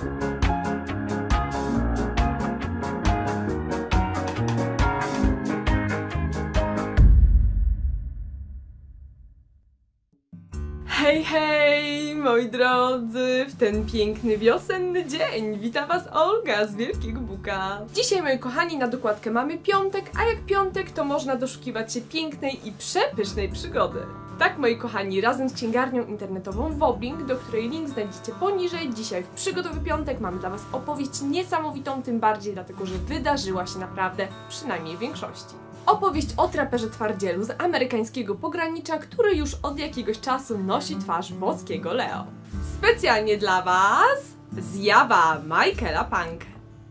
Hej, hej, moi drodzy, w ten piękny wiosenny dzień wita was Olga z Wielkiego Buka. Dzisiaj, moi kochani, na dokładkę mamy piątek, a jak piątek, to można doszukiwać się pięknej i przepysznej przygody. Tak, moi kochani, razem z księgarnią internetową Wobbling, do której link znajdziecie poniżej, dzisiaj w Przygodowy Piątek mamy dla was opowieść niesamowitą, tym bardziej dlatego, że wydarzyła się naprawdę, przynajmniej w większości. Opowieść o traperze twardzielu z amerykańskiego pogranicza, który już od jakiegoś czasu nosi twarz boskiego Leo. Specjalnie dla was zjawa Michaela Punke.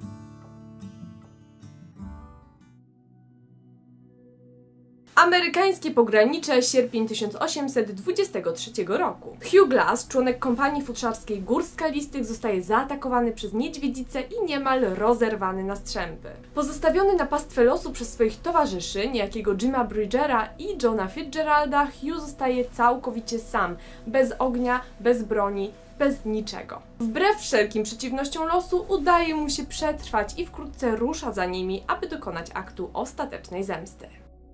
Amerykańskie pogranicze, sierpień 1823 roku. Hugh Glass, członek kompanii futrzarskiej Gór Skalistych, zostaje zaatakowany przez niedźwiedzicę i niemal rozerwany na strzępy. Pozostawiony na pastwę losu przez swoich towarzyszy, niejakiego Jima Bridgera i Johna Fitzgeralda, Hugh zostaje całkowicie sam, bez ognia, bez broni, bez niczego. Wbrew wszelkim przeciwnościom losu udaje mu się przetrwać i wkrótce rusza za nimi, aby dokonać aktu ostatecznej zemsty.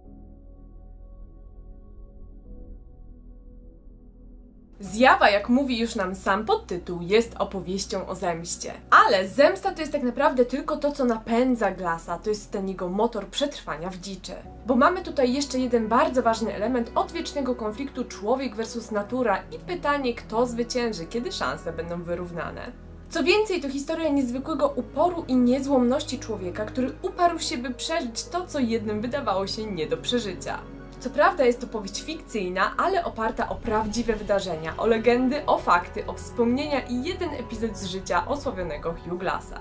Zjawa, jak mówi już nam sam podtytuł, jest opowieścią o zemście. Ale zemsta to jest tak naprawdę tylko to, co napędza Glassa, to jest ten jego motor przetrwania w dziczy. Bo mamy tutaj jeszcze jeden bardzo ważny element odwiecznego konfliktu człowiek versus natura i pytanie, kto zwycięży, kiedy szanse będą wyrównane. Co więcej, to historia niezwykłego uporu i niezłomności człowieka, który uparł się, by przeżyć to, co jednym wydawało się nie do przeżycia. Co prawda jest to powieść fikcyjna, ale oparta o prawdziwe wydarzenia, o legendy, o fakty, o wspomnienia i jeden epizod z życia osławionego Hugh Glassa.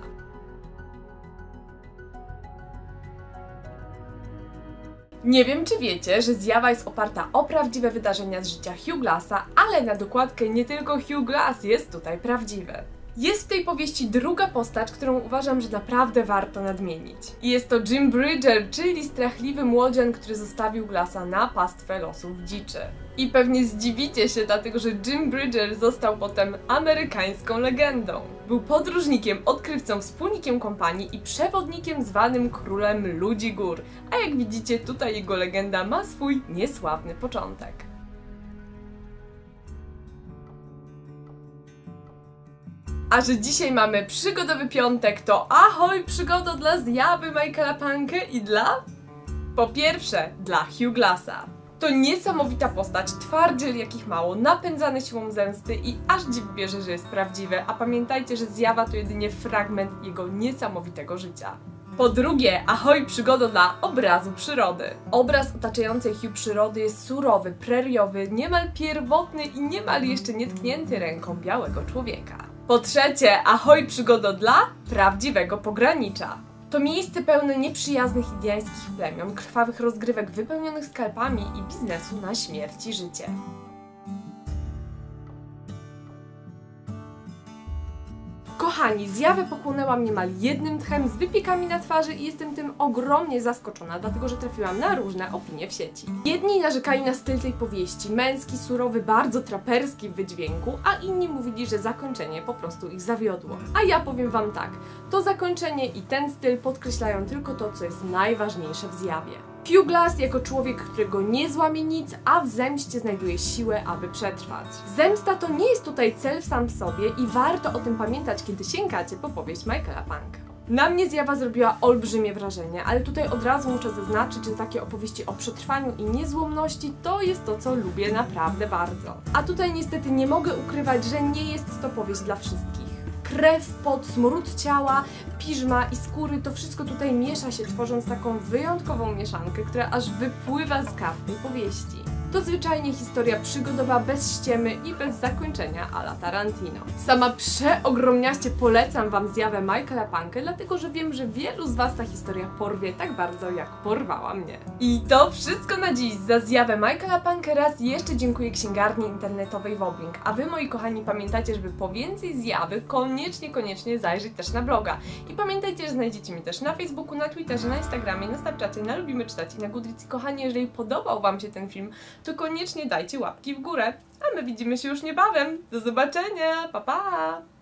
Nie wiem, czy wiecie, że zjawa jest oparta o prawdziwe wydarzenia z życia Hugh Glassa, ale na dokładkę nie tylko Hugh Glass jest tutaj prawdziwy. Jest w tej powieści druga postać, którą uważam, że naprawdę warto nadmienić. I jest to Jim Bridger, czyli strachliwy młodzian, który zostawił Glassa na pastwę losu w dziczy. I pewnie zdziwicie się, dlatego że Jim Bridger został potem amerykańską legendą. Był podróżnikiem, odkrywcą, wspólnikiem kompanii i przewodnikiem zwanym królem ludzi gór. A jak widzicie, tutaj jego legenda ma swój niesławny początek. A że dzisiaj mamy przygodowy piątek, to ahoj przygoda dla zjawy Michaela Punke i dla... Po pierwsze, dla Hugh Glassa. To niesamowita postać, twardziel jakich mało, napędzany siłą zemsty i aż dziw bierze, że jest prawdziwy, a pamiętajcie, że zjawa to jedynie fragment jego niesamowitego życia. Po drugie, ahoj przygoda dla obrazu przyrody. Obraz otaczającej Hugh przyrody jest surowy, preriowy, niemal pierwotny i niemal jeszcze nietknięty ręką białego człowieka. Po trzecie, ahoj przygoda dla prawdziwego pogranicza. To miejsce pełne nieprzyjaznych indiańskich plemion, krwawych rozgrywek wypełnionych skalpami i biznesu na śmierć i życie. Kochani, zjawę pochłonęłam niemal jednym tchem z wypiekami na twarzy i jestem tym ogromnie zaskoczona, dlatego że trafiłam na różne opinie w sieci. Jedni narzekali na styl tej powieści, męski, surowy, bardzo traperski w wydźwięku, a inni mówili, że zakończenie po prostu ich zawiodło. A ja powiem wam tak, to zakończenie i ten styl podkreślają tylko to, co jest najważniejsze w zjawie. Hugh Glass jako człowiek, którego nie złamie nic, a w zemście znajduje siłę, aby przetrwać. Zemsta to nie jest tutaj cel sam w sobie i warto o tym pamiętać, kiedy sięgacie po powieść Michaela Punke. Na mnie zjawa zrobiła olbrzymie wrażenie, ale tutaj od razu muszę zaznaczyć, że takie opowieści o przetrwaniu i niezłomności to jest to, co lubię naprawdę bardzo. A tutaj niestety nie mogę ukrywać, że nie jest to powieść dla wszystkich. Krew, pot, smród ciała, piżma i skóry, to wszystko tutaj miesza się, tworząc taką wyjątkową mieszankę, która aż wypływa z kart tej powieści. To zwyczajnie historia przygodowa, bez ściemy i bez zakończenia a la Tarantino. Sama przeogromniaście polecam wam zjawę Michaela Punke, dlatego że wiem, że wielu z was ta historia porwie tak bardzo, jak porwała mnie. I to wszystko na dziś. Za zjawę Michaela Punke raz jeszcze dziękuję księgarni internetowej Wobbling. A wy, moi kochani, pamiętajcie, żeby po więcej zjawy koniecznie zajrzeć też na bloga. I pamiętajcie, że znajdziecie mnie też na Facebooku, na Twitterze, na Instagramie, na Snapchacie, na Lubimy Czytać i na Goodreads. Kochani, jeżeli podobał wam się ten film, to koniecznie dajcie łapki w górę. A my widzimy się już niebawem. Do zobaczenia. Pa, pa!